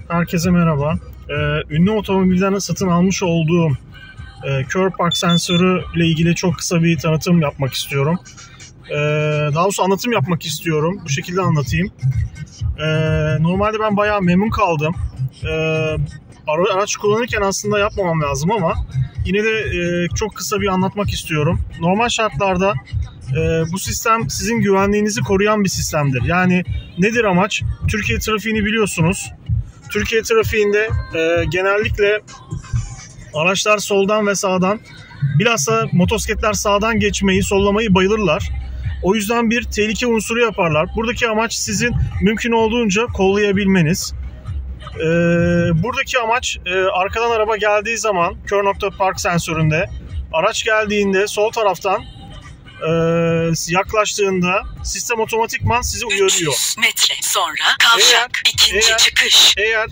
Herkese merhaba. Ünlü otomobilden satın almış olduğum Curb Park sensörü ile ilgili çok kısa bir tanıtım yapmak istiyorum. Daha doğrusu anlatım yapmak istiyorum. Bu şekilde anlatayım. Normalde ben bayağı memnun kaldım. Araç kullanırken aslında yapmamam lazım ama yine de çok kısa bir anlatmak istiyorum. Normal şartlarda bu sistem sizin güvenliğinizi koruyan bir sistemdir. Yani nedir amaç? Türkiye trafiğini biliyorsunuz. Türkiye trafiğinde genellikle araçlar soldan ve sağdan, bilhassa motosikletler sağdan geçmeyi, sollamayı bayılırlar. O yüzden bir tehlike unsuru yaparlar. Buradaki amaç sizin mümkün olduğunca kollayabilmeniz. Buradaki amaç arkadan araba geldiği zaman Curb Park sensöründe araç geldiğinde sol taraftan yaklaştığında sistem otomatikman sizi uyarıyor. 300 metre sonra kavşak ikinci çıkış. Eğer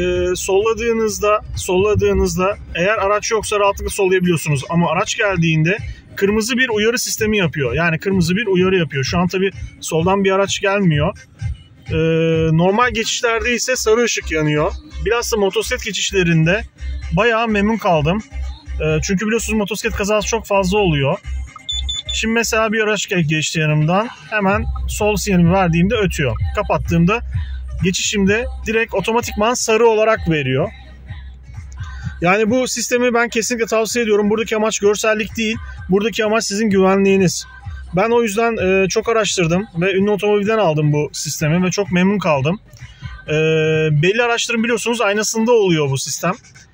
solladığınızda eğer araç yoksa rahatlıkla sollayabiliyorsunuz ama araç geldiğinde kırmızı bir uyarı sistemi yapıyor. Yani kırmızı bir uyarı yapıyor. Şu an tabii soldan bir araç gelmiyor. Normal geçişlerde ise sarı ışık yanıyor. Bilhassa motosiklet geçişlerinde bayağı memnun kaldım. Çünkü biliyorsunuz motosiklet kazası çok fazla oluyor. Şimdi mesela bir araç geçti yanımdan, hemen sol sinyalimi verdiğimde ötüyor. Kapattığımda geçişimde direkt otomatikman sarı olarak veriyor. Yani bu sistemi ben kesinlikle tavsiye ediyorum. Buradaki amaç görsellik değil, buradaki amaç sizin güvenliğiniz. Ben o yüzden çok araştırdım ve ünlü otomobilden aldım bu sistemi ve çok memnun kaldım. Belli araçların biliyorsunuz aynasında oluyor bu sistem.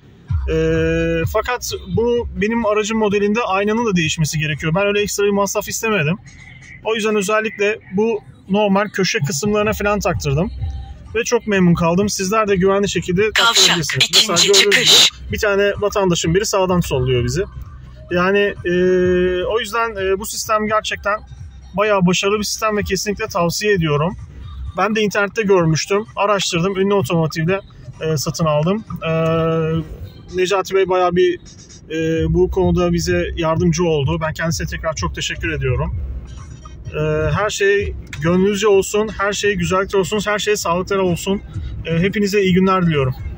Fakat bu benim aracım modelinde aynanın da değişmesi gerekiyor. Ben öyle ekstra bir masraf istemedim. O yüzden özellikle bu normal köşe kısımlarına falan taktırdım. Ve çok memnun kaldım. Sizler de güvenli şekilde taktırabilirsiniz. Mesela gördüğünüz gibi bir tane vatandaşın biri sağdan solluyor bizi. Yani o yüzden bu sistem gerçekten bayağı başarılı bir sistem ve kesinlikle tavsiye ediyorum. Ben de internette görmüştüm. Araştırdım. Ünlü otomotivle satın aldım. Necati Bey bayağı bir bu konuda bize yardımcı oldu. Ben kendisine tekrar çok teşekkür ediyorum. Her şey gönlünüzce olsun, her şey güzellikle olsun, her şey sağlıklı olsun. Hepinize iyi günler diliyorum.